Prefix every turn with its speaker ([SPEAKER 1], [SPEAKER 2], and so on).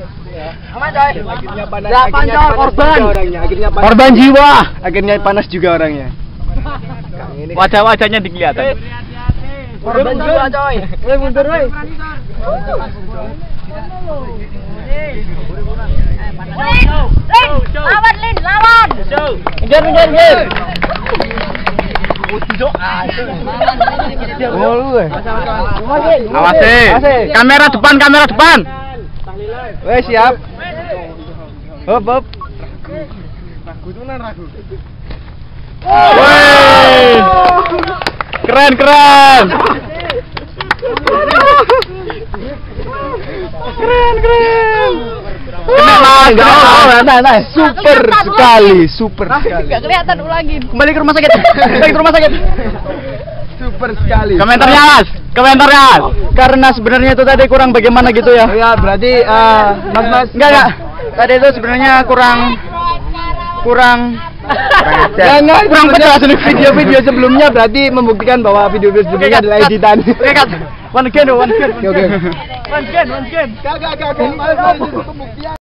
[SPEAKER 1] Aman coy.
[SPEAKER 2] Akhirnya panas.
[SPEAKER 1] Akhirnya korban.
[SPEAKER 2] Akhirnya panas.
[SPEAKER 3] Korban jiwa.
[SPEAKER 2] Akhirnya panas juga orangnya.
[SPEAKER 3] Wajah-wajahnya dikelihatan.
[SPEAKER 1] Korban jiwa coy. Woi mundur woi. Lawan Lin, lawan. Kejar.
[SPEAKER 3] Awas kamera depan.
[SPEAKER 2] Weh siap. Hop. Ragu.
[SPEAKER 3] Woi. Keren.
[SPEAKER 2] Nah, super sekali.
[SPEAKER 1] Gak kelihatan ulangin.
[SPEAKER 2] Kembali ke rumah sakit. Super sekali.
[SPEAKER 3] Komentarnya Mas.
[SPEAKER 2] Karena sebenarnya itu tadi kurang bagaimana gitu ya? Ya, berarti Mas. Enggak. Tadi itu sebenarnya kurang jelas. Video sebelumnya berarti membuktikan bahwa video sebelumnya adalah editan.
[SPEAKER 3] One again.
[SPEAKER 2] Oke.
[SPEAKER 1] One scan.
[SPEAKER 2] Gak.